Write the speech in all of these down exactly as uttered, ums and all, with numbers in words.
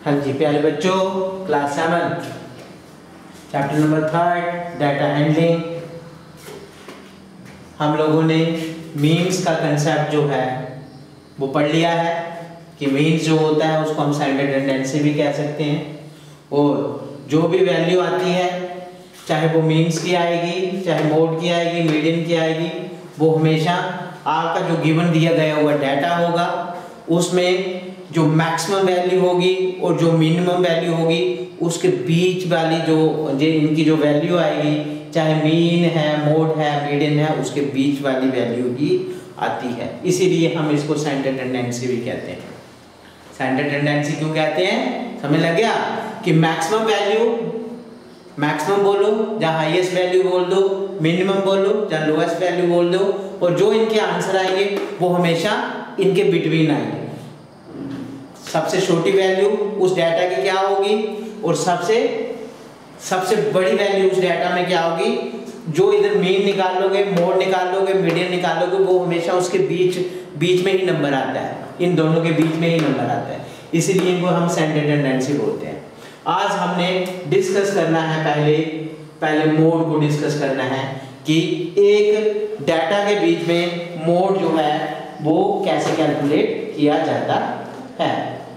हाँ जी प्यारे बच्चों, class seven chapter number third data handling. हम लोगों ने मीन्स का कंसेप्ट जो है वो पढ़ लिया है कि मीन्स जो होता है उसको हम स्टैंडर्ड टेंडेंसी भी कह सकते हैं, और जो भी वैल्यू आती है चाहे वो मीन्स की आएगी, चाहे मोड की आएगी, मीडियन की आएगी, वो हमेशा आपका जो गिवन दिया गया हुआ डाटा होगा उसमें जो मैक्सिमम वैल्यू होगी और जो मिनिमम वैल्यू होगी उसके बीच वाली जो जो इनकी जो वैल्यू आएगी, चाहे मीन है, मोड है, मीडियन है, उसके बीच वाली वैल्यू ही आती है। इसीलिए हम इसको सेंटर टेंडेंसी भी कहते हैं। सेंटर टेंडेंसी क्यों कहते हैं, समझ लग गया कि मैक्सिमम वैल्यू, मैक्सिमम बोलो जहाँ हाईएस्ट वैल्यू बोल दो, मिनिमम बोलो जहाँ लोएस्ट वैल्यू बोल दो, और जो इनके आंसर आएंगे वो हमेशा इनके बिटवीन आएंगे। सबसे छोटी वैल्यू उस डाटा की क्या होगी और सबसे सबसे बड़ी वैल्यू उस डाटा में क्या होगी। जो इधर मीन निकाल लोगे, मोड निकाल लोगे, मीडियन निकाल लोगे, वो हमेशा उसके बीच बीच में ही नंबर आता है, इन दोनों के बीच में ही नंबर आता है। इसीलिए इनको हम सेंटर टेंडेंसी बोलते हैं। आज हमने डिस्कस करना है, पहले पहले मोड को डिस्कस करना है कि एक डाटा के बीच में मोड जो है वो कैसे कैलकुलेट किया जाता है।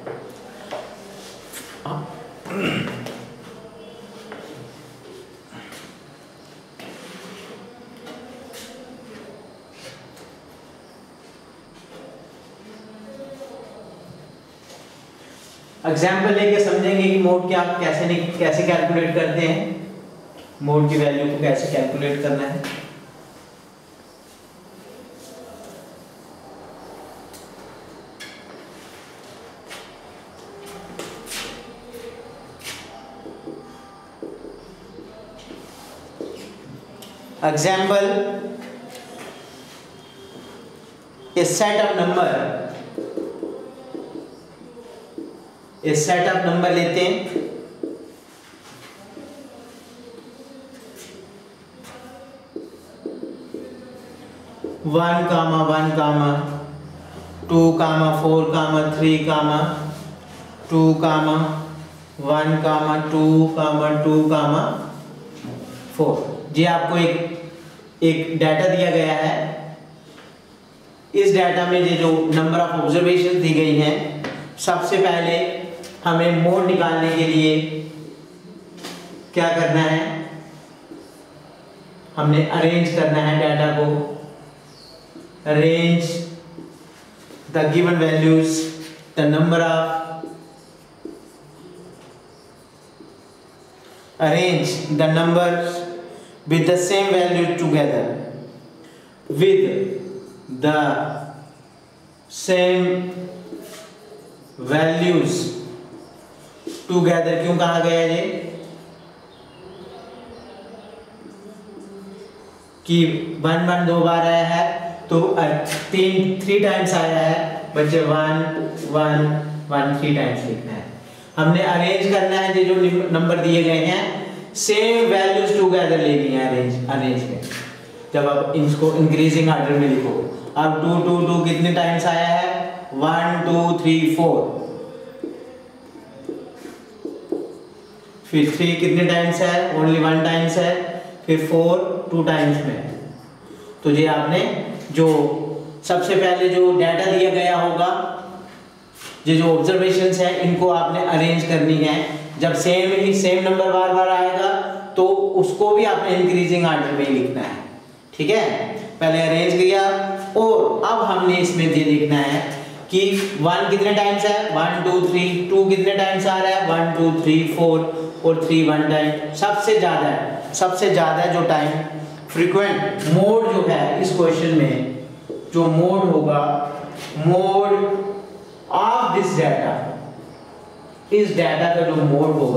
एग्जाम्पल लेके समझेंगे कि मोड क्या कैसे नहीं कैसे कैलकुलेट करते हैं, मोड की वैल्यू को कैसे कैलकुलेट करना है। Example, a set of number, a set of number लेते हैं। One comma one comma two comma four comma three comma two comma one comma two comma two comma four. जी आपको एक एक डाटा दिया गया है। इस डाटा में ये जो नंबर ऑफ ऑब्जर्वेशन दी गई हैं, सबसे पहले हमें मोड निकालने के लिए क्या करना है, हमने अरेंज करना है डाटा को। Arrange the given values, the number of, arrange the numbers with the same value together, with the same values together। क्यों कहा गया ये कि वन वन दो बार आया है तो तीन थ्री टाइम्स आया है बच्चे, one one one three times लिखना है। हमने अरेंज करना है, ये जो नंबर दिए गए हैं सेम वैल्यूज टुगेदर लेनी है अरेंज अरेंज में। जब आप इसको इंक्रीजिंग ऑर्डर में लिखो, अब टू टू टू कितने टाइम्स आया है, वन टू थ्री फोर, फिर थ्री कितने टाइम्स है, ओनली वन टाइम्स है, फिर फोर टू टाइम्स में। तो ये आपने जो सबसे पहले जो डाटा दिया गया होगा, ये जो ऑब्जर्वेशंस है, इनको आपने अरेंज करनी है। जब सेम ही सेम नंबर बार बार आएगा तो उसको भी आपने इंक्रीजिंग ऑर्डर में ही लिखना है, ठीक है। पहले अरेंज किया और अब हमने इसमें ये लिखना है कि वन कितने टाइम्स है, वन टू थ्री, टू कितने टाइम्स आ रहा है, वन टू थ्री फोर, और थ्री वन टाइम सबसे ज्यादा है। सबसे ज्यादा जो टाइम फ्रीक्वेंट मोड जो है इस क्वेश्चन में, जो मोड होगा, मोड ऑफ दिस डाटा, इस डाटा का जो मोड होगा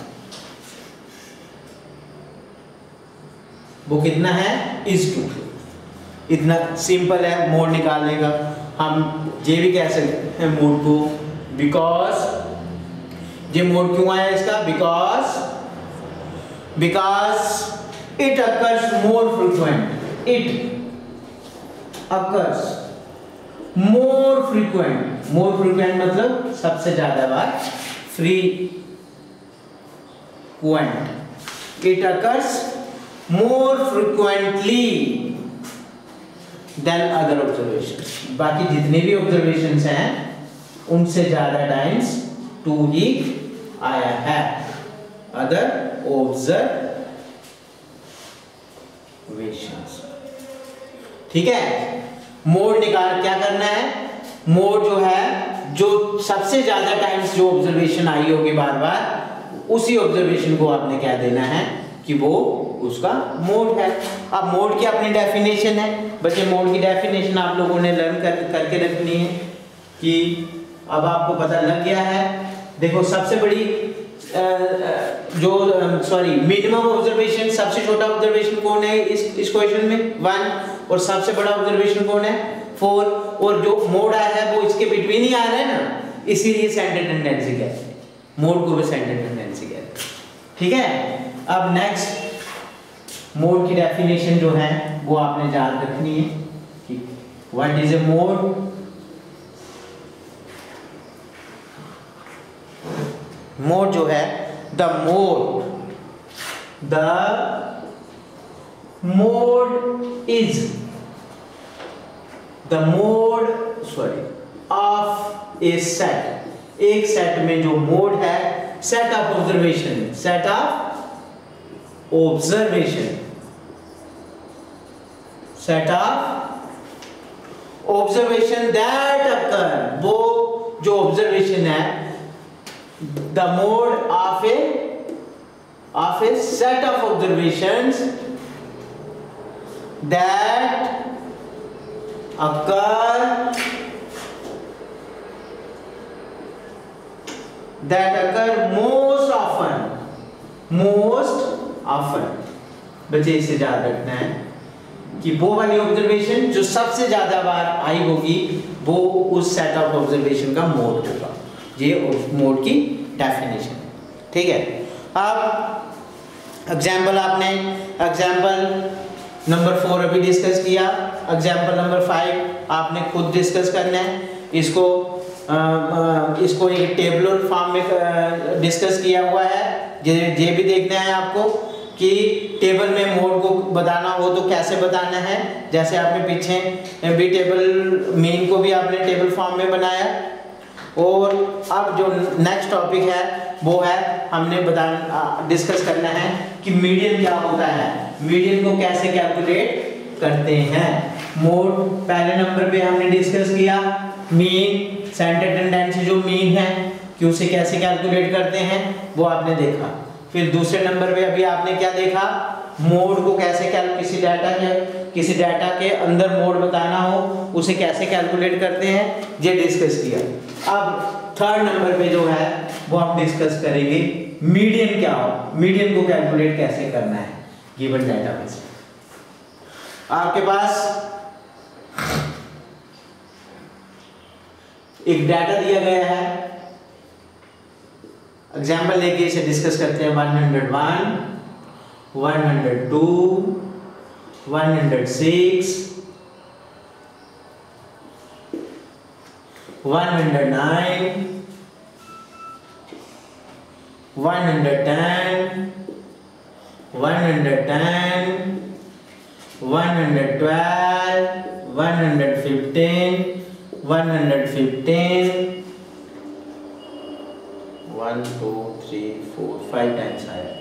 वो कितना है, इज टू। इतना सिंपल है मोड निकालने का। हम ये भी कह सकते हैं मोड को, बिकॉज ये मोड क्यों आया इसका, because because it occurs more frequent, it occurs more frequent, more frequent मतलब सबसे ज्यादा बार frequent, it occurs more frequently than other observations. बाकी जितने भी observations हैं उनसे ज्यादा times टू ही आया है other observations. ठीक है, मोड निकाल क्या करना है, मोड जो है जो सबसे ज्यादा टाइम्स जो ऑब्जर्वेशन आई होगी बार बार, उसी ऑब्जर्वेशन को आपने क्या देना है कि वो उसका मोड है। अब मोड की अपनी डेफिनेशन है बच्चे, मोड की डेफिनेशन आप लोगों ने लर्न कर, करके रखनी है कि अब आपको पता लग गया है। देखो सबसे बड़ी आ, जो सॉरी मिनिमम ऑब्जर्वेशन, सबसे छोटा ऑब्जर्वेशन कौन है इस इस क्वेश्चन में, वन, और सबसे बड़ा ऑब्जर्वेशन कौन है, फोर, और जो मोड आया है वो इसके बिटवीन ही आ रहा है ना, इसीलिए सेंटर टेंडेंसी कहते हैं, मोड को भी सेंटर टेंडेंसी कहते हैं। ठीक है, अब नेक्स्ट मोड की डेफिनेशन जो है वो आपने याद रखनी है कि what is a mode. Mode जो है, the mode the mode is the mode sorry of a set, एक सेट में जो मोड है, set of observation, set of observation set of observation that occur, वो जो ऑब्जर्वेशन है, the mode of a of a set of observations that occur that occur most often, most often. बच्चे इसे याद रखना है कि वो वाली ऑब्जर्वेशन जो सबसे ज्यादा बार आई होगी वो उस सेट ऑफ ऑब्जर्वेशन का मोड होगा। ये मोड की डेफिनेशन है। ठीक है, अब एग्जाम्पल आपने एग्जाम्पल नंबर फोर अभी डिस्कस किया, एग्जाम्पल नंबर फाइव आपने खुद डिस्कस करना है। इसको आ, आ, इसको एक टेबुलर फॉर्म में डिस्कस किया हुआ है। ये ये भी देखना है आपको कि टेबल में मोड को बताना हो तो कैसे बताना है। जैसे आपने पीछे भी टेबल मीन को भी आपने टेबल फॉर्म में बनाया। और अब जो नेक्स्ट टॉपिक है वो है हमने बताना डिस्कस करना है कि मीडियन क्या होता है, मीडियन को कैसे कैलकुलेट करते हैं। मोड पहले नंबर पे हमने डिस्कस किया, मीन सेंटर टेंडेंसी जो मीन है कि उसे कैसे कैलकुलेट करते हैं वो आपने देखा। फिर दूसरे नंबर पे अभी आपने क्या देखा, मोड को कैसे कैल किसी डाटा के किसी डाटा के अंदर मोड बताना हो उसे कैसे कैलकुलेट करते हैं, ये डिस्कस किया। अब थर्ड नंबर पे जो है वो हम डिस्कस करेंगे मीडियन क्या हो, मीडियन को कैलकुलेट कैसे करना है गिवन डाटा में से। आपके पास एक डाटा दिया गया है, एग्जाम्पल लेके इसे डिस्कस करते हैं। One hundred one, one hundred two, one hundred six, one hundred nine, one hundred ten, one hundred ten, one hundred twelve, one hundred fifteen, one hundred fifteen, one two three four five times आया।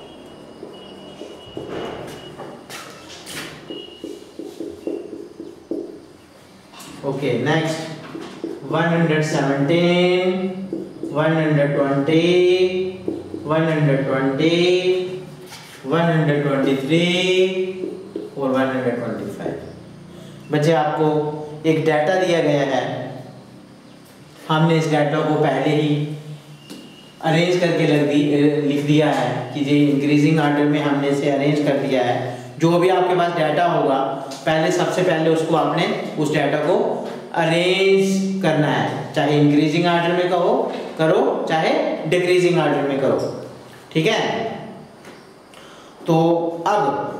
Okay next one hundred seventeen, one hundred twenty, one hundred twenty, one hundred twenty three और one hundred twenty five. बच्चे आपको एक data दिया गया है, हमने इस डाटा को पहले ही अरेंज करके लग दी लिख दिया है कि ये इंक्रीजिंग ऑर्डर में हमने इसे अरेंज कर दिया है। जो भी आपके पास डाटा होगा पहले सबसे पहले उसको आपने उस डाटा को अरेंज करना है, चाहे इंक्रीजिंग ऑर्डर में कहो करो चाहे डिक्रीजिंग ऑर्डर में करो। ठीक है, तो अब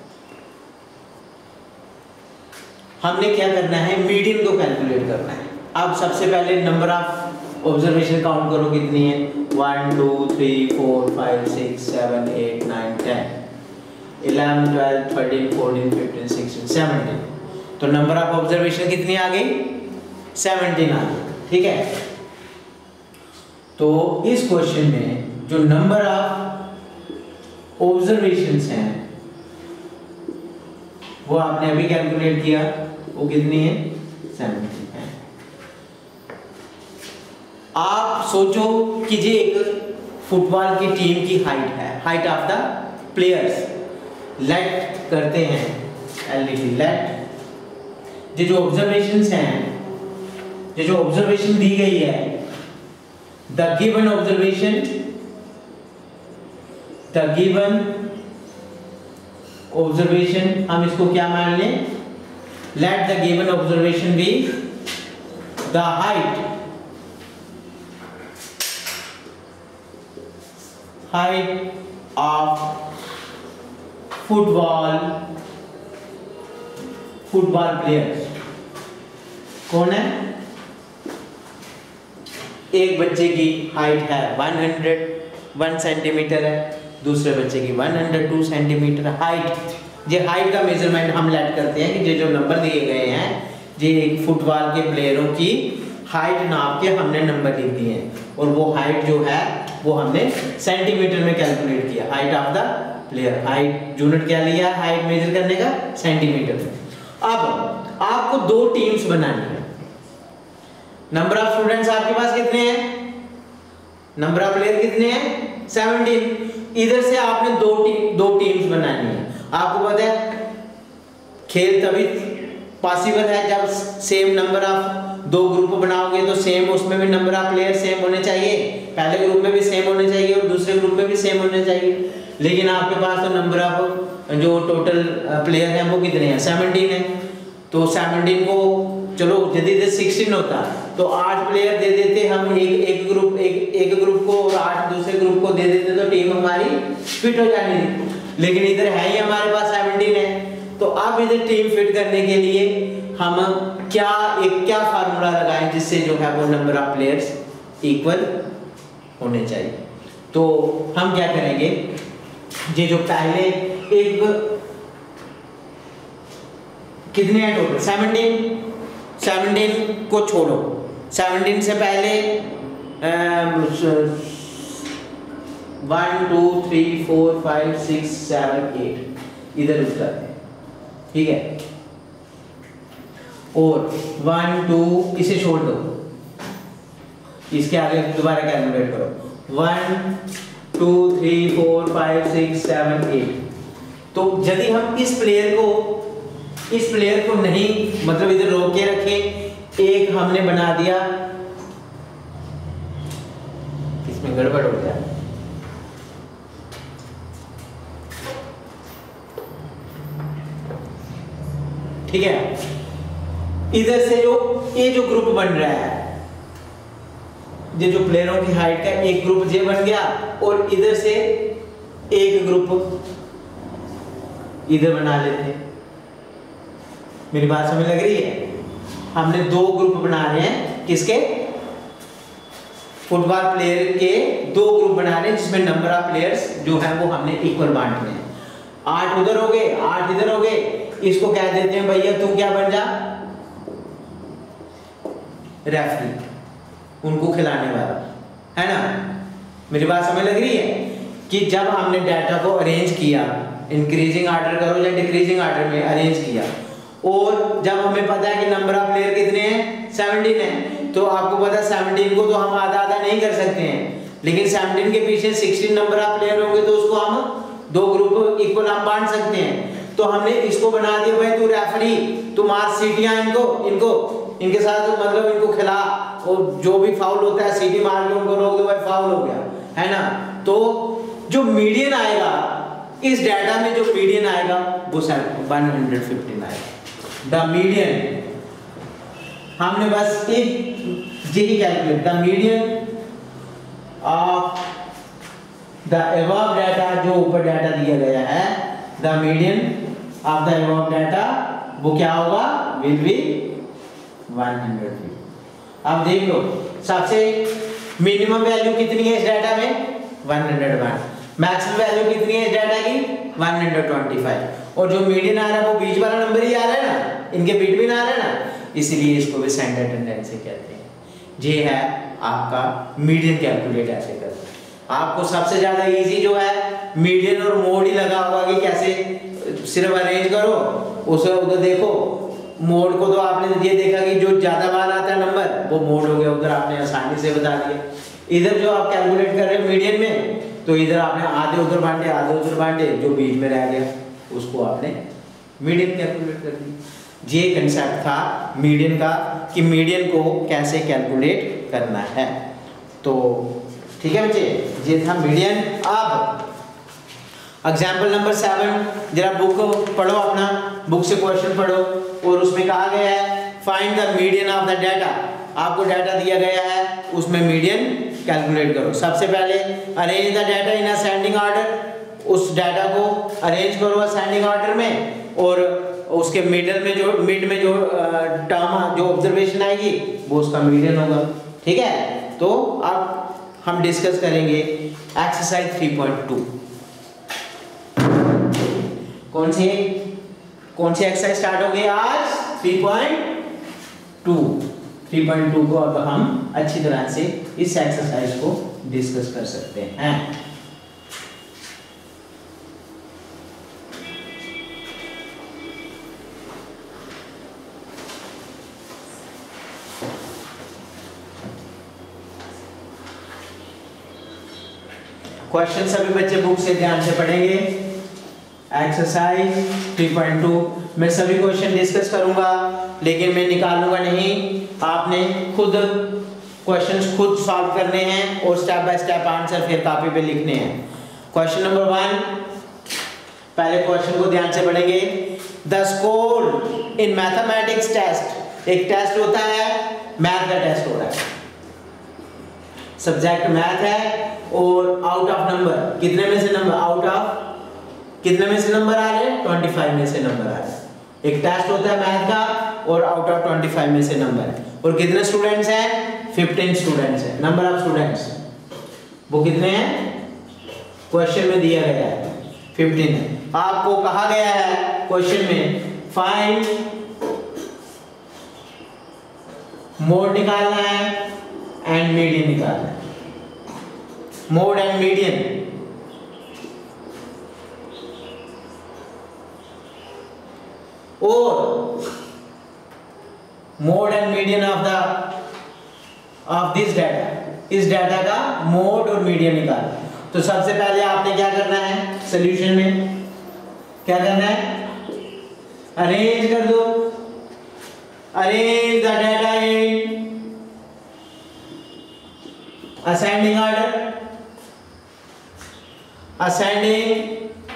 हमने क्या करना है, मीडियन को कैलकुलेट करना है। अब सबसे पहले नंबर ऑफ ऑब्जर्वेशन काउंट करो कितनी है, one two three four five six seven eight nine ten eleven twelve thirteen fourteen fifteen sixteen seventeen. तो नंबर ऑफ ऑब्जर्वेशन कितनी आ गई? सेवनटीन आ गई। ठीक है, तो इस क्वेश्चन में जो नंबर ऑफ ऑब्जर्वेशंस हैं वो आपने अभी कैलकुलेट किया, वो कितनी है? सेवनटीन है। आप सोचो कि ये एक फुटबॉल की टीम की हाइट है, height of the players. Let करते हैं एलईडी लेट, ये जो ऑब्जर्वेशंस हैं, ये जो ऑब्जर्वेशन दी गई है, the given observation, the given observation हम इसको क्या मान लें? Let the given observation be the height height of football football players. कौन है? एक बच्चे की हाइट है वन हंड्रेड वन सेंटीमीटर है, दूसरे बच्चे की वन हंड्रेड टू सेंटीमीटर हाइट। ये हाइट का मेजरमेंट हम लेट करते हैं कि ये जो नंबर दिए गए हैं, ये एक फुटबॉल के प्लेयरों की हाइट नाप के हमने नंबर लिख दिए हैं, और वो हाइट जो है वो हमने सेंटीमीटर में कैलकुलेट किया। Height of the player, height unit क्या लिया है हाइट मेजर करने का? सेंटीमीटर में। अब आपको दो टीम्स बनानी है। नंबर ऑफ स्टूडेंट्स आपके पास कितने हैं? नंबर ऑफ प्लेयर कितने हैं? सेवनटीन। इधर से आपने दो टीम दो टीम्स बनानी है। आपको पता है खेल तभी पॉसिबल है जब सेम नंबर ऑफ दो ग्रुप बनाओगे, तो सेम उसमें भी नंबर ऑफ प्लेयर सेम होने चाहिए, पहले ग्रुप में भी सेम होने चाहिए और दूसरे ग्रुप में भी सेम होने चाहिए। लेकिन आपके पास तो नंबर ऑफ जो टोटल प्लेयर हैं वो कितने हैं? सेवनटीन है। तो सेवनटीन को चलो यदि सिक्सटीन होता तो आठ प्लेयर दे देते हम एक एक ग्रुप एक एक ग्रुप को और आठ दूसरे ग्रुप को दे देते तो टीम हमारी फिट हो जानी थी। लेकिन इधर है ही हमारे पास सेवनटीन है। तो अब इधर टीम फिट करने के लिए हम क्या एक क्या फार्मूला लगाएं जिससे जो है वो नंबर ऑफ प्लेयर्स इक्वल होने चाहिए। तो हम क्या करेंगे, ये जो पहले एक कितने हैं टोटल? सेवनटीन। सेवनटीन को छोड़ो, सेवनटीन से पहले one two three four five six seven eight इधर उतर है, ठीक है। और वन टू इसे छोड़ दो, इसके आगे दोबारा कैलकुलेट करो। One two three four five six seven eight. तो यदि हम इस प्लेयर को इस प्लेयर को नहीं मतलब इधर रोक के रखें, एक हमने बना दिया, इसमें गड़बड़ हो गया। ठीक है, इधर से जो ये जो ग्रुप बन रहा है, ये जो प्लेयरों की हाइट का एक ग्रुप ये बन गया और इधर से एक ग्रुप इधर बना लेते हैं। मेरी बात समझ लग रही है? हमने दो ग्रुप बना रहे हैं, किसके? फुटबॉल प्लेयर के दो ग्रुप बना रहे हैं जिसमें नंबर ऑफ प्लेयर्स जो है वो हमने इक्वल बांटने हैं। आठ उधर हो गए, आठ इधर हो गए। इसको कह देते हैं भैया तू क्या बन जा? रेफरी, उनको खिलाने वाला, है ना? मेरी बात समझ लग रही है कि जब हमने डाटा को अरेंज किया, इंक्रीजिंग ऑर्डर करो या डिक्रीजिंग ऑर्डर में अरेंज किया, और जब हमें पता है कि नंबर ऑफ प्लेयर कितने हैं? सेवनटीन है। तो आपको पता है सेवनटीन को तो हम आधा आधा नहीं कर सकते हैं, लेकिन सेवनटीन के पीछे सिक्सटीन नंबर ऑफ प्लेयर होंगे तो उसको हम दो ग्रुप इक्वल हम बांट सकते हैं। तो हमने इसको बना दिया भाई तू रेफरी, तू मार सीटियां इनको इनको इनके साथ तो मतलब इनको खिला, और जो भी फाउल होता है सीटी मार के उनको रोक दो भाई, फाउल हो गया, है ना? तो जो मीडियन आएगा इस डाटा में, जो मीडियन आएगा वो वन हंड्रेड फिफ्टीन आएगा। द मीडियन, हमने बस एक यही calculate, the median of the above data, जो ऊपर डाटा दिया गया है, the median of the above data वो क्या होगा? Will be one hundred fifty. अब देख लो, सबसे मिनिमम वैल्यू कितनी है इस डाटा में one hundred one, maximum value कितनी है इस डाटा की वन हंड्रेड ट्वेंटी फाइव, और जो मीडियन आ रहा है वो बीच वाला नंबर ही आ रहा है ना, इनके बिटवीन आ रहा है ना, इसलिए इसको भी सेंटर टेंडेंसी कहते हैं। ये है आपका मीडियन कैलकुलेट ऐसे करते हैं। आपको सबसे ज्यादा इजी जो है मीडियन और मोड ही लगा होगा कि कैसे सिर्फ अरेंज करो, उसे उधर देखो मोड को तो आपने ये देखा कि जो ज्यादा बार आता है नंबर वो मोड हो गया, उधर आपने आसानी से बता दिया। इधर जो आप कैलकुलेट कर रहे हो मीडियन में, तो इधर आपने आधे उधर बांटे आधे उधर बांटे, जो बीच में रह गया उसको आपने मीडियन कैलकुलेट कर दिया। ये कंसेप्ट था मीडियन का कि मीडियन को कैसे कैलकुलेट करना है। तो ठीक है बच्चे, ये था मीडियन। अब एग्जाम्पल नंबर सेवन, जरा बुक पढ़ो, अपना बुक से क्वेश्चन पढ़ो, और उसमें कहा गया है find the median of the data. आपको डाटा दिया गया है, उसमें मीडियन कैलकुलेट करो। सबसे पहले arrange the data in ascending order, उस डाटा को अरेंज करो असेंडिंग ऑर्डर में, और उसके मिडल में जो मिड में जो टर्म जो ऑब्जर्वेशन आएगी वो उसका मीडियन होगा। ठीक है, तो अब हम डिस्कस करेंगे एक्सरसाइज थ्री पॉइंट टू। कौन सी कौन सी एक्सरसाइज स्टार्ट हो गई आज? Three point two. Three point two को अब हम अच्छी तरह से इस एक्सरसाइज को डिस्कस कर सकते हैं। क्वेश्चन सभी बच्चे बुक से ध्यान से पढ़ेंगे। एक्सरसाइज थ्री पॉइंट टू मैं सभी क्वेश्चन डिस्कस करूंगा, लेकिन मैं निकालूंगा नहीं, आपने खुद क्वेश्चंस खुद सॉल्व करने हैं और स्टेप बाय स्टेप आंसर फिर कॉपी पे लिखने हैं। क्वेश्चन नंबर वन, पहले क्वेश्चन को ध्यान से पढ़ेंगे। The score in mathematics test, एक टेस्ट होता है, मैथ का टेस्ट हो रहा है, सब्जेक्ट मैथ है, और आउट ऑफ नंबर कितने में से नंबर आउट ऑफ कितने में से नंबर आ रहे हैं? पच्चीस में से नंबर आ रहे हैं। एक टेस्ट होता है मैथ का और आउट ऑफ पच्चीस में से नंबर है, और कितने स्टूडेंट्स हैं? पंद्रह स्टूडेंट्स हैं। नंबर ऑफ स्टूडेंट्स वो कितने हैं? क्वेश्चन में दिया गया है पंद्रह है। आपको कहा गया है क्वेश्चन में फाइंड मोड निकालना है एंड मीडियन निकालना है। मोड एंड मीडियन, और mode and median of the of this data, इस डाटा का मोड और मीडियन निकालना है। तो सबसे पहले आपने क्या करना है? सॉल्यूशन में क्या करना है? अरेंज कर दो, arrange the data in ascending order, ascending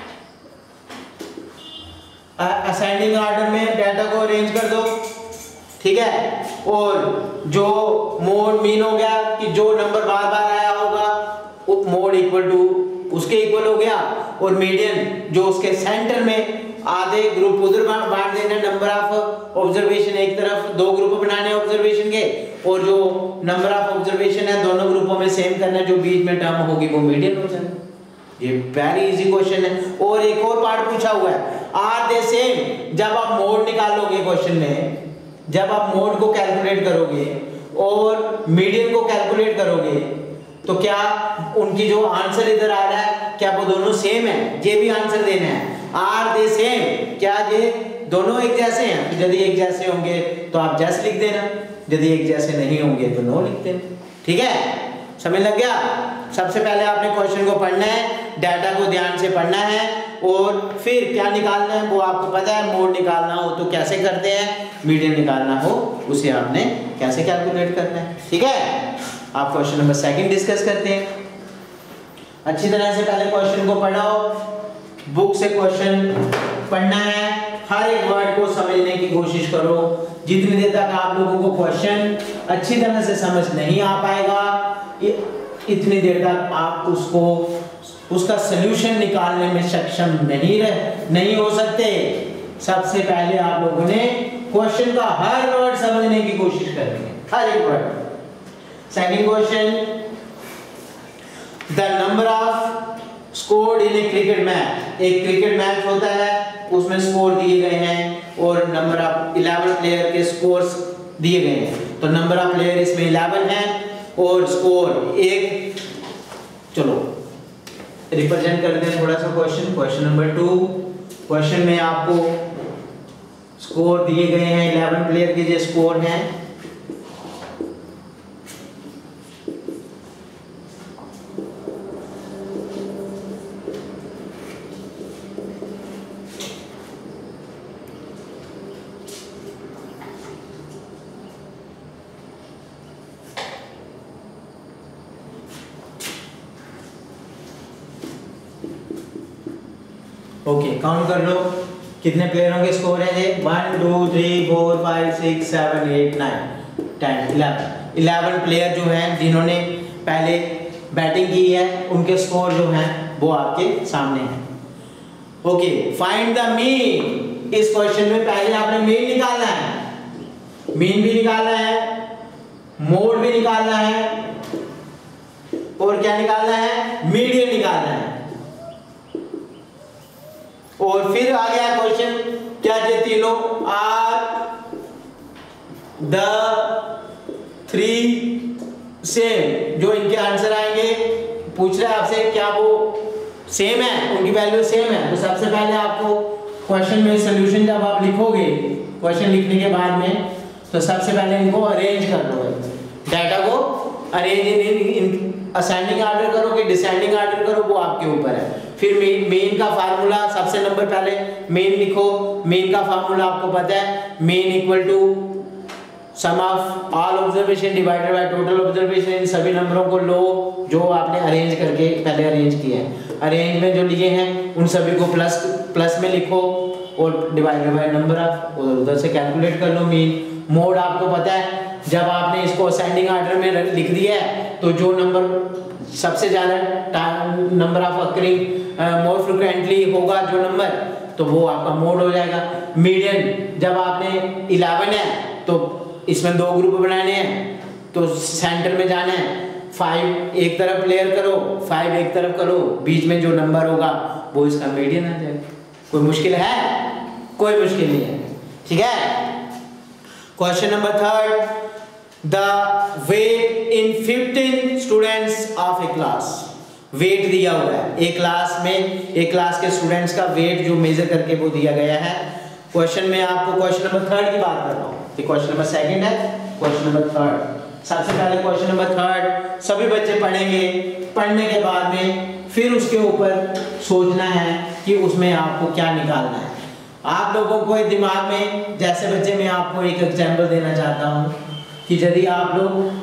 ascending order में डाटा को अरेंज कर दो। ठीक है, और जो मोड मीन हो गया कि जो नंबर बार बार आया होगा मोड इक्वल टू उसके इक्वल हो गया, और मीडियन जो उसके सेंटर में आधे ग्रुप उधर बांट देना, नंबर ऑफ ऑब्जर्वेशन एक तरफ, दो ग्रुप बनाने ऑब्जर्वेशन के, और जो नंबर ऑफ ऑब्जर्वेशन है दोनों ग्रुपों में सेम करना, जो बीच में टर्म होगी वो मीडियन हो जाएगा। ये वेरी इजी क्वेश्चन है। और एक और पार्ट पूछा हुआ है, आर दे सेम। जब आप मोड निकालोगे क्वेश्चन में, जब आप मोड को कैलकुलेट करोगे और मीडियन को कैलकुलेट करोगे, तो क्या उनकी जो आंसर इधर आ रहा है क्या वो दोनों सेम है? ये भी आंसर देना है। आर दे सेम, क्या ये दोनों एक जैसे हैं? यदि एक जैसे होंगे तो आप जैसे लिख देना, यदि एक जैसे नहीं होंगे तो नो लिख देना। ठीक है, समझ लग गया? सबसे पहले आपने क्वेश्चन को पढ़ना है, डाटा को ध्यान से पढ़ना है, और फिर क्या निकालना है वो आपको पता है। मोड निकालना हो तो कैसे करते हैं, मीडियन निकालना हो उसे आपने कैसे कैलकुलेट करना है। ठीक है, आप क्वेश्चन नंबर सेकंड डिस्कस करते हैं। अच्छी तरह से पहले क्वेश्चन को पढ़ो, बुक से क्वेश्चन पढ़ना है, हर एक वर्ड को समझने की कोशिश करो। जितनी देर तक आप लोगों को क्वेश्चन अच्छी तरह से समझ नहीं आ पाएगा, इतनी देर तक आप उसको उसका सलूशन निकालने में सक्षम नहीं रह नहीं हो सकते। सबसे पहले आप लोगों ने क्वेश्चन का हर वर्ड समझने की कोशिश करनी है, हर एक word. Second question, the number of scored in a cricket match, एक क्रिकेट मैच होता है उसमें स्कोर दिए गए हैं और नंबर ऑफ इलेवन प्लेयर के स्कोर्स दिए गए हैं। तो नंबर ऑफ प्लेयर इसमें इलेवन है और स्कोर एक। चलो रिप्रेजेंट करते हैं थोड़ा सा question. Question number two, question में आपको स्कोर दिए गए हैं, इलेवन प्लेयर के जो स्कोर हैं ओके okay, काउंट कर लो कितने प्लेयरों के स्कोर है ये, one two three four five six seven eight nine ten eleven. Eleven player जो हैं जिन्होंने पहले बैटिंग की है उनके स्कोर जो हैं वो आपके सामने हैं। Okay, find the mean. इस क्वेश्चन में पहले आपने मीन निकालना है, मीन भी निकालना है, मोड भी निकालना है और क्या निकालना है, मीडियन निकालना है। और फिर आ गया क्वेश्चन, क्या ये तीनों आर द थ्री सेम, जो इनके आंसर आएंगे पूछ रहा है आपसे क्या वो सेम है, उनकी वैल्यू सेम है। तो सबसे पहले आपको क्वेश्चन में सॉल्यूशन जब आप लिखोगे, क्वेश्चन लिखने के बाद में तो सबसे पहले इनको अरेंज कर लो, डाटा को अरेंज इन असेंडिंग ऑर्डर करो कि डिसेंडिंग ऑर्डर करो वो आपके ऊपर है। फिर मेन मेन का फार्मूला, सबसे नंबर पहले मेन लिखो। मेन का फार्मूला आपको पता है, mean equal to sum of all observation divided by total observation. इन सभी नंबरों को लो जो आपने अरेंज करके पहले अरेंज किए हैं, अरेंज में जो लिए हैं उन सभी को प्लस प्लस में लिखो और डिवाइडेड बाय नंबर ऑफ, उधर उधर से कैलकुलेट कर लो मीन। मोड आपको पता है, जब आपने इसको असेंडिंग ऑर्डर में लिख दिया है तो जो नंबर सबसे ज़्यादा number of occurring more frequently होगा जो नंबर, तो वो आपका मोड हो जाएगा। मीडियन, जब आपने इलेवन है तो इसमें दो ग्रुप बनाने हैं तो सेंटर में जाना है, फाइव एक तरफ प्लेयर करो, फाइव एक तरफ करो, बीच में जो नंबर होगा वो इसका मीडियन आ जाएगा। कोई मुश्किल है? कोई मुश्किल नहीं है, ठीक है। Question number third, the weight in fifteen students of a class. Weight दिया हुआ है एक क्लास में, एक क्लास के स्टूडेंट्स का वेट जो मेजर करके वो दिया गया है। क्वेश्चन में आपको क्वेश्चन नंबर थर्ड की बात कर रहा हूँ, ये क्वेश्चन नंबर सेकंड है, क्वेश्चन नंबर थर्ड। सबसे पहले क्वेश्चन नंबर थर्ड सभी बच्चे पढ़ेंगे, पढ़ने के बाद में फिर उसके ऊपर सोचना है कि उसमें आपको क्या निकालना है। आप लोगों को दिमाग में, जैसे बच्चे मैं आपको एक एग्जाम्पल देना चाहता हूँ कि यदि आप लोग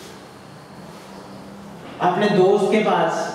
अपने दोस्त के पास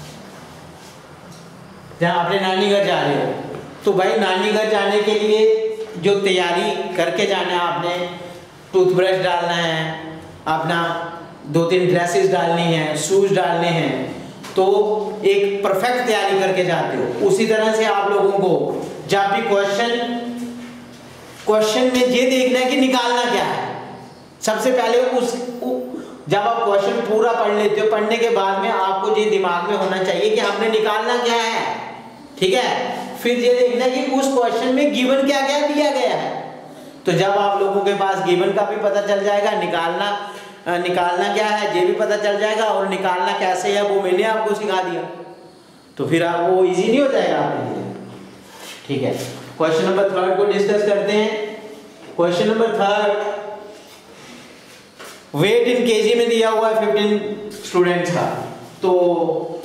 जहाँ अपने नानी घर जा रहे हो, तो भाई नानी घर जाने के लिए जो तैयारी करके जाना है, आपने टूथब्रश डालना है, अपना दो तीन ड्रेसेस डालनी है, शूज डालने हैं, तो एक परफेक्ट तैयारी करके जाते हो। उसी तरह से आप लोगों को जब भी क्वेश्चन क्वेश्चन में ये देखना है कि निकालना क्या है। सबसे पहले उस जब आप क्वेश्चन पूरा पढ़ लेते हो, पढ़ने के बाद में आपको ये दिमाग में होना चाहिए कि हमने निकालना क्या है, ठीक है। फिर ये देखना कि उस क्वेश्चन में गिवन क्या क्या दिया गया है। तो जब आप लोगों के पास गिवन का भी पता चल जाएगा, निकालना निकालना क्या है ये भी पता चल जाएगा, और निकालना कैसे है वो मैंने आपको सिखा दिया, तो फिर आप वो इजी नहीं हो जाएगा आपके लिए, ठीक है। क्वेश्चन नंबर थर्ड को डिस्कस करते हैं। Question number third, weight in KG में दिया हुआ है फिफ्टीन स्टूडेंट्स का, तो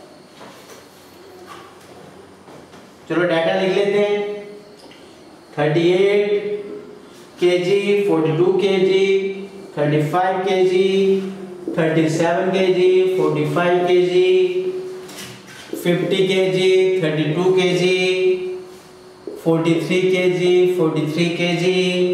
चलो डाटा लिख लेते हैं। Thirty eight KG, forty two KG, thirty five KG, thirty seven KG, forty five KG, fifty KG, thirty two KG, forty three KG, forty three KG,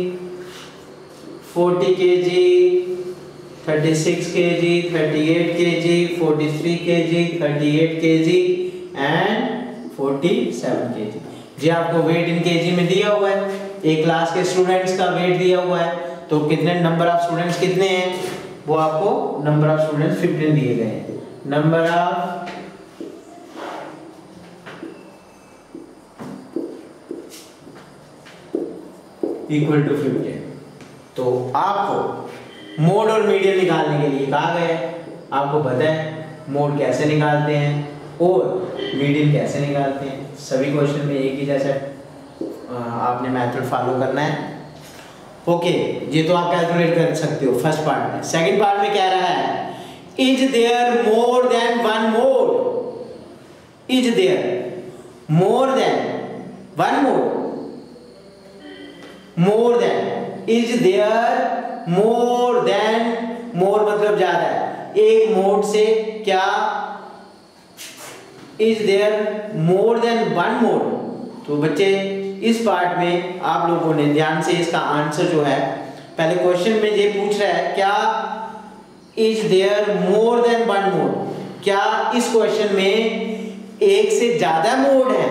forty KG, thirty six KG, thirty eight KG, forty three KG, thirty eight KG and forty seven KG. जी आपको weight in KG में दिया हुआ है, एक class के students का wait दिया हुआ है, तो कितने नंबर ऑफ स्टूडेंट्स कितने हैं, वो आपको नंबर ऑफ स्टूडेंट्स फिफ्टीन दिए गए हैं। Number of equal to fifteen. तो आपको मोड और मीडियन निकालने के लिए कहा गया है, आपको पता है मोड कैसे निकालते हैं और मीडियन कैसे निकालते हैं। सभी क्वेश्चन में एक ही जैसा आपने मेथड फॉलो करना है। ओके, ये तो आप कैलकुलेट कर सकते हो फर्स्ट पार्ट में। सेकंड पार्ट में कह रहा है is there more than one mode, is there more than one mode, more than, is there more than, more मतलब ज्यादा है, एक मोड से क्या, is there more than one mode. तो बच्चे इस पार्ट में आप लोगों ने ध्यान से इसका आंसर जो है, पहले क्वेश्चन में ये पूछ रहा है क्या is there more than one mode, क्या इस क्वेश्चन में एक से ज्यादा मोड है।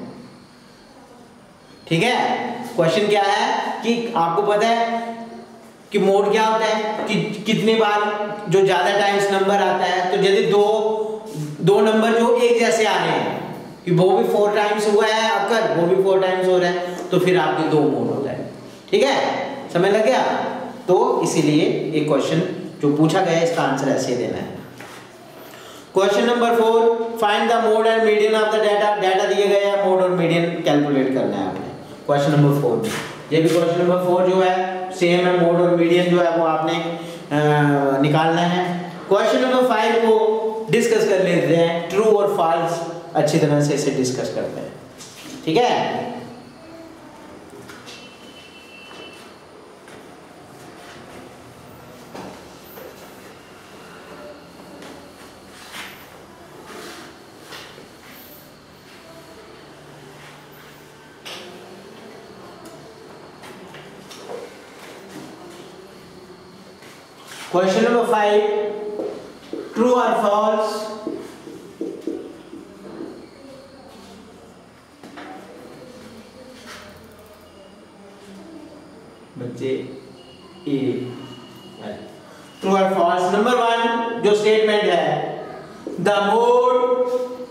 ठीक है, क्वेश्चन क्या है कि आपको पता है कि मोड क्या होता है कि कितने बार जो ज्यादा टाइम्स नंबर आता है। तो यदि दो दो नंबर जो एक जैसे आ रहे हैं कि वो भी फोर टाइम्स हुआ है अगर वो भी फोर टाइम्स हो रहा है तो फिर आपके दो मोड हो जाए। ठीक है, समझ लग गया। तो इसीलिए एक क्वेश्चन जो पूछा गया है इसका आंसर ऐसे देना है। Question number four, find the mode and median of the data. Data दिए गए हैं, मोड और मीडियन कैलकुलेट करना है आपने क्वेश्चन नंबर फोर में। ये भी क्वेश्चन नंबर फोर जो है सेम है, मोड और मीडियन जो है वो आपने आ, निकालना है। क्वेश्चन नंबर फाइव को डिस्कस कर लेते हैं, ट्रू और फॉल्स अच्छी तरह से इसे डिस्कस करते हैं। ठीक है, क्वेश्चन नंबर फाइव, ट्रू और फॉल्स। बच्चे ए ट्रू और फॉल्स। नंबर वन जो स्टेटमेंट है, the mode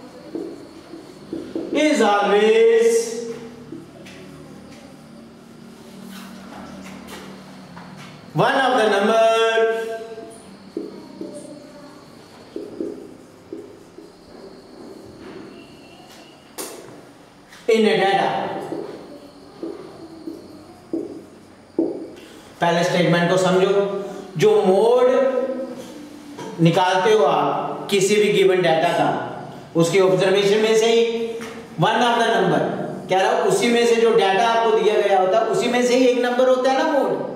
is always one of the number in a data। पहले स्टेटमेंट को समझो, जो मोड निकालते हो आप किसी भी गिवन डाटा का, उसके ऑब्जर्वेशन में से ही वन ऑफ द नंबर कह रहा हूं, उसी में से जो डाटा आपको दिया गया होता है उसी में से ही एक नंबर होता है ना मोड।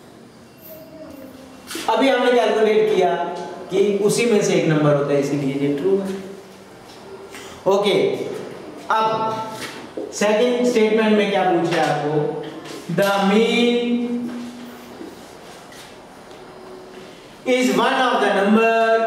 अभी हमने कैलकुलेट किया कि उसी में से एक नंबर होता है, इसीलिए ये ट्रू है। ओके, अब सेकेंड स्टेटमेंट में क्या पूछ रहा है आपको, the mean is one of the number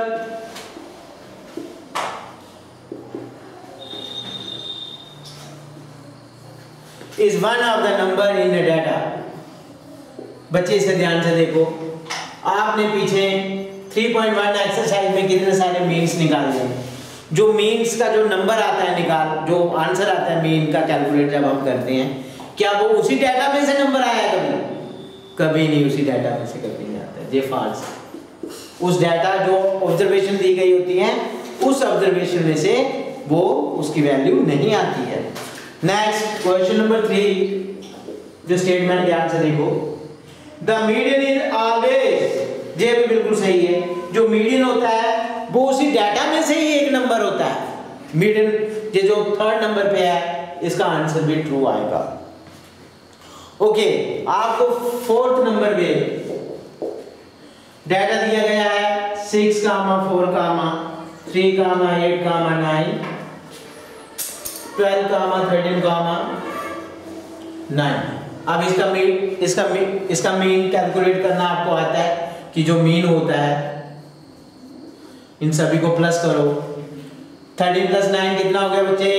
is one of the number in the data. बच्चे इसे ध्यान से देखो, आपने पीछे थ्री पॉइंट वन एक्सरसाइज में कितने सारे मीन्स निकाले हैं। जो मीन्स का जो नंबर आता है निकाल, जो आंसर आता है मीन का कैलकुलेट जब हम करते हैं, क्या वो उसी डाटा में से नंबर आया है कभी? कभी नहीं, उसी डाटा में से कभी नहीं आता है। ये फॉल्स है। उस डाटा जो ऑब्जर्वेशन दी गई होती है उस ऑब्जर्वेशन में से वो उसकी वैल्यू नहीं आती है। नेक्स्ट क्वेश्चन नंबर थ्री, जो स्टेटमेंट ध्यान से देखो, द मीडियन इज ऑलवेज, ये भी बिल्कुल सही है। जो मीडियन होता है वो उसी डाटा में से ही एक नंबर होता है। मीडियन ये जो थर्ड नंबर पे है इसका आंसर भी ट्रू आएगा। ओके, आपको फोर्थ नंबर पे डाटा दिया गया है six comma four comma three comma eight comma nine twelve comma thirteen comma nine. अब इसका मीन इसका मीन इसका मीन कैलकुलेट करना आपको आता है कि जो मीन होता है इन सभी को प्लस करो। थर्टीन प्लस नाइन कितना हो गया बच्चे?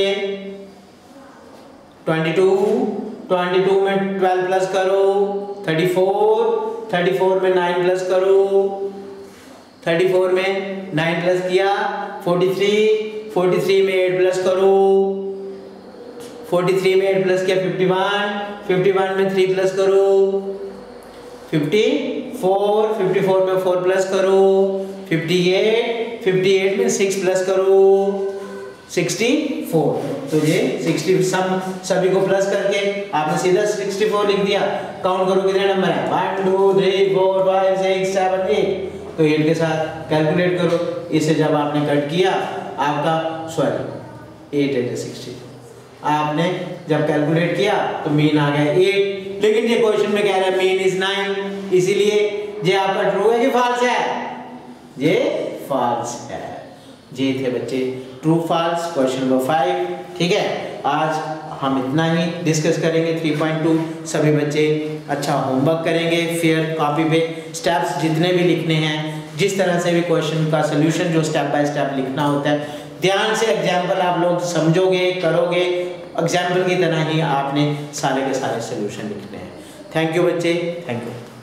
Twenty two. ट्वेंटी टू में ट्वेल्व प्लस करो थर्टी फोर। थर्टी फोर में नाइन प्लस करो थर्टी फोर में नाइन प्लस किया फोर्टी थ्री, फोर्टी थ्री में एट प्लस करो, फोर्टी थ्री में एट प्लस किया फिफ्टी वन, फिफ्टी वन में थ्री प्लस करो फिफ्टी फोर, फिफ्टी फोर में फोर प्लस करो फिफ्टी एट, फिफ्टी एट में सिक्स प्लस करो सिक्सटी फोर। तो ये सिक्सटी सम सभी को प्लस करके आपने सीधा सिक्सटी फोर लिख दिया। काउंट करो कितने नंबर है, one two three four five six seven eight. तो एट के साथ कैलकुलेट करो, इसे जब आपने कट किया आपका सॉरी एट एट सिक्सटी, आपने जब कैलकुलेट किया तो मीन आ गया एट। लेकिन ये क्वेश्चन में कह रहा है मीन इज नाइन, इसीलिए ये आपका ट्रू है कि फॉल्स है, ये फॉल्स है। ये थे बच्चे true false question number five. ठीक है, आज हम इतना ही डिस्कस करेंगे थ्री पॉइंट टू। सभी बच्चे अच्छा होमवर्क करेंगे, फेयर कॉपी पे स्टेप्स जितने भी लिखने हैं, जिस तरह से भी क्वेश्चन का सोल्यूशन जो स्टेप बाय स्टेप लिखना होता है, ध्यान से एग्जाम्पल आप लोग समझोगे, करोगे, एग्जाम्पल की तरह ही आपने सारे के सारे सोल्यूशन लिखने हैं। थैंक यू बच्चे, थैंक यू।